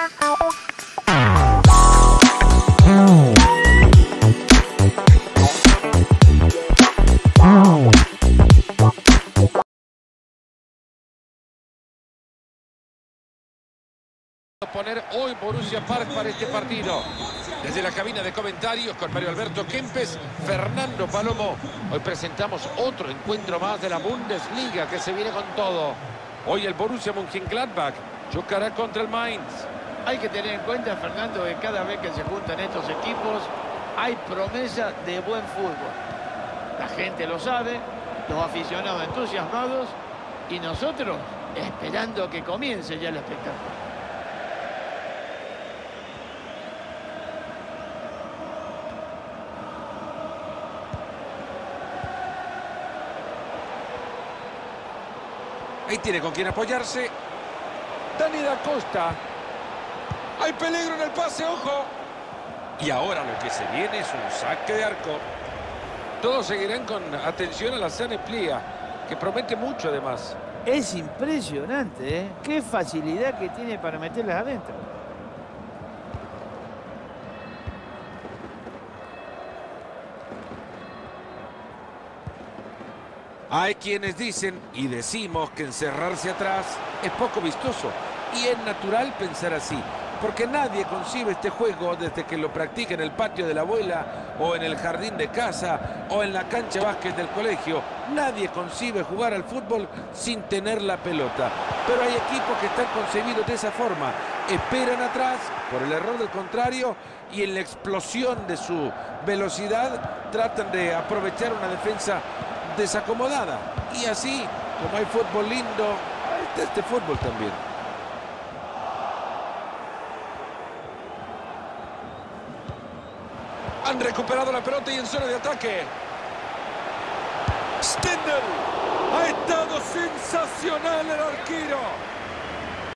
Poner hoy Borussia Park para este partido. Desde la cabina de comentarios con Mario Alberto Kempes, Fernando Palomo. Hoy presentamos otro encuentro más de la Bundesliga que se viene con todo. Hoy el Borussia Mönchengladbach chocará contra el Mainz. Hay que tener en cuenta, Fernando, que cada vez que se juntan estos equipos hay promesa de buen fútbol. La gente lo sabe, los aficionados entusiasmados y nosotros esperando que comience ya el espectáculo. Ahí tiene con quién apoyarse. Dani da Costa. Hay peligro en el pase, ojo. Y ahora lo que se viene es un saque de arco. Todos seguirán con atención a la Sané Plia, que promete mucho además. Es impresionante, ¿eh? Qué facilidad que tiene para meterlas adentro. Hay quienes dicen y decimos que encerrarse atrás es poco vistoso. Y es natural pensar así, porque nadie concibe este juego desde que lo practica en el patio de la abuela, o en el jardín de casa, o en la cancha de básquet del colegio. Nadie concibe jugar al fútbol sin tener la pelota. Pero hay equipos que están concebidos de esa forma. Esperan atrás por el error del contrario y en la explosión de su velocidad tratan de aprovechar una defensa desacomodada. Y así, como hay fútbol lindo, está este fútbol también. Han recuperado la pelota y en zona de ataque. Stindl. Ha estado sensacional el arquero.